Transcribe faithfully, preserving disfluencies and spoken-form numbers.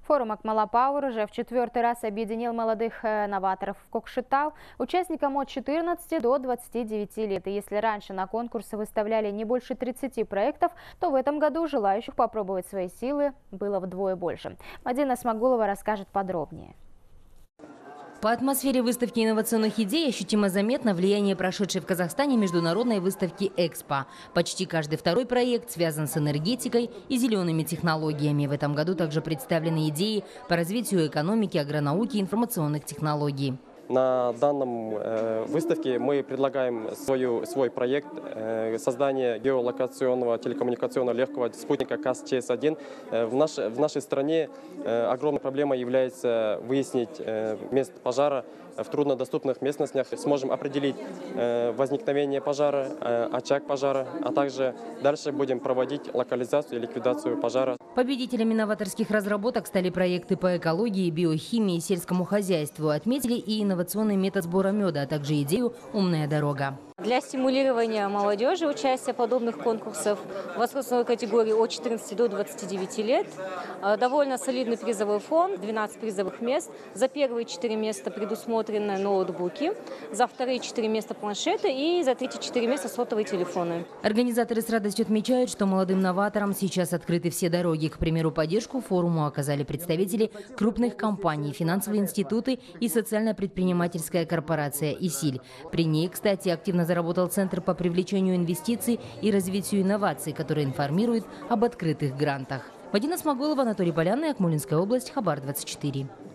Форум «Акмала Пауэр» уже в четвертый раз объединил молодых новаторов в Кокшетау, участникам от четырнадцати до двадцати девяти лет. И если раньше на конкурсы выставляли не больше тридцати проектов, то в этом году желающих попробовать свои силы было вдвое больше. Мадина Смагулова расскажет подробнее. По атмосфере выставки инновационных идей ощутимо заметно влияние прошедшей в Казахстане международной выставки «Экспо». Почти каждый второй проект связан с энергетикой и зелеными технологиями. В этом году также представлены идеи по развитию экономики, агронауки и информационных технологий. На данном э, выставке мы предлагаем свою, свой проект э, создания геолокационного телекоммуникационного легкого спутника КАС-ЧС один. Э, в, наш, в нашей стране э, огромной проблемой является выяснить э, место пожара в труднодоступных местностях. Сможем определить э, возникновение пожара, э, очаг пожара, а также дальше будем проводить локализацию и ликвидацию пожара. Победителями новаторских разработок стали проекты по экологии, биохимии и сельскому хозяйству. Отметили и инновационный метод сбора меда, а также идею «Умная дорога». Для стимулирования молодежи участия в подобных конкурсах в возрастной категории от четырнадцати до двадцати девяти лет довольно солидный призовой фонд, двенадцать призовых мест. За первые четыре места предусмотрены ноутбуки, за вторые четыре места планшеты и за третьи четыре места сотовые телефоны. Организаторы с радостью отмечают, что молодым новаторам сейчас открыты все дороги. К примеру, поддержку форуму оказали представители крупных компаний, финансовые институты и социально-предпринимательская корпорация «ИСИЛь». При ней, кстати, активно заработал Центр по привлечению инвестиций и развитию инноваций, который информирует об открытых грантах. Мадина Смагулова, Анатолий Полянный, Акмолинская область, Хабар двадцать четыре.